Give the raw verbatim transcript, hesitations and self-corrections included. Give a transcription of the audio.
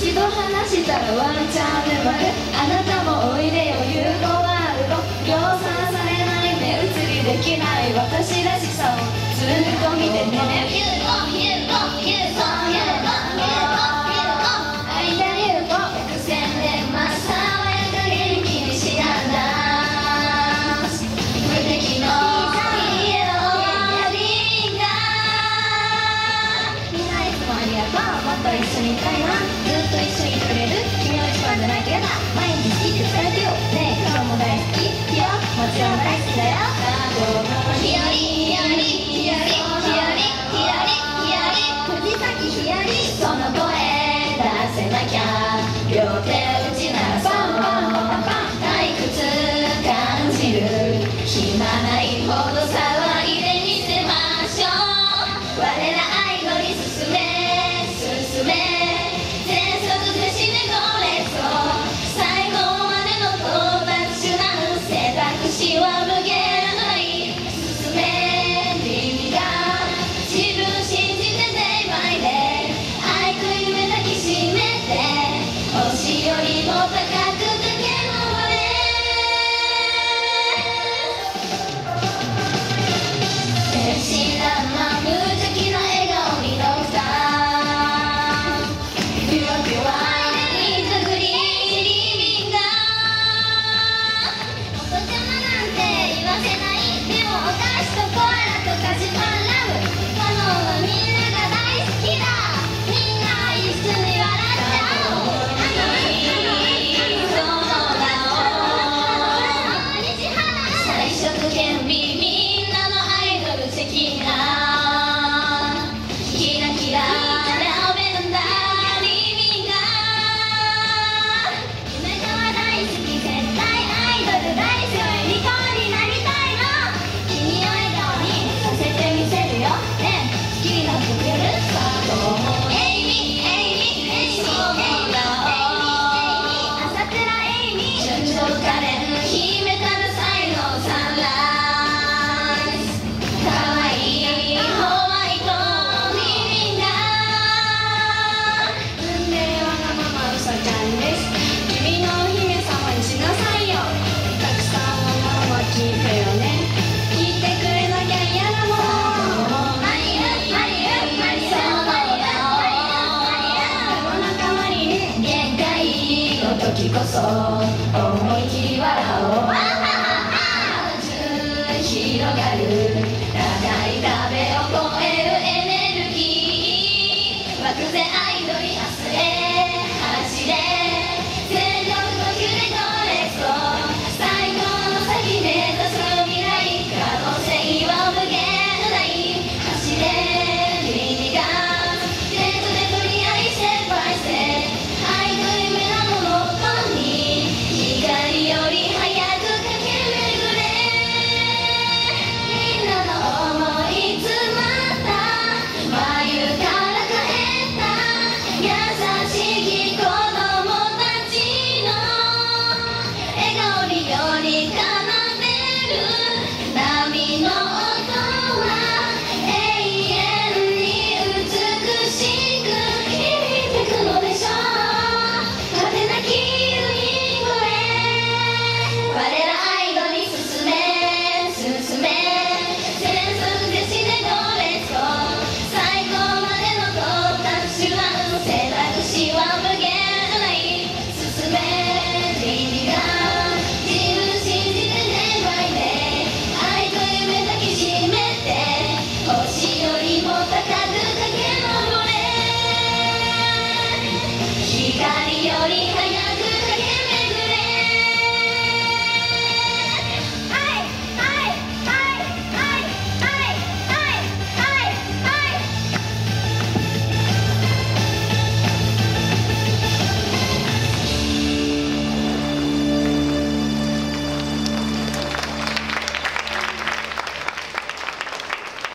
一度話したらワンチャン眠る。あなたもおいでよユーゴワールド。量産されない目移りできない私らしさをずっと見ててね。ユーゴユーゴユーゴユーゴユーゴユーゴ愛だユーゴ百戦錬磨爽やか元気にしなダンス無敵のイエローリンガー。みんないつもありがとう。もっと一緒にいたいな。ずっと一緒にいてくれる君の一番じゃないとやだ。毎日好きって伝えてよねえ。今日も大好きいやもちろん大好きだよ。ひよりひよりひよりひよりひよりひより藤崎ひよりその声出せなきゃ両手打ちならそう退屈感じる暇ないほど騒いでみせましょう。我らアイドルに進め進め全速で死ねこれそう最後までの到達手段選択肢は無限ない進め君が自分信じて Day by Day 愛と夢抱きしめて星よりも高く駆け上れ。天真爛漫無邪気な笑顔にドクターピュアピュアにくぐりリビンガー。お子ちゃまなんて言わせないでもお菓子とコアラと菓子パンラブカノンはみんなが大好きだ。みんな一緒に笑っちゃおう。あのその名を西原最初権利みんなのアイドル的なキラキララベンダーリビンガー。夢川大好き絶対アイドル大好きユニコーンになりたいの。君を笑顔にさせてみせるよねえ好きになってくれるスタートエイミエイミエイミエイミエイミ朝倉エイミ純情可憐秘めたる才能サンライズ可愛いホワイトリビンガー。運命わがままうさちゃんです。君のお姫様にしなさいよ。たくさんのものは聞いてよね。聞いてくれなきゃ嫌だもん。マリウマリウマリウマリウマリウ世の中マリウ限界の時こそ思い切り笑おう。まず広がる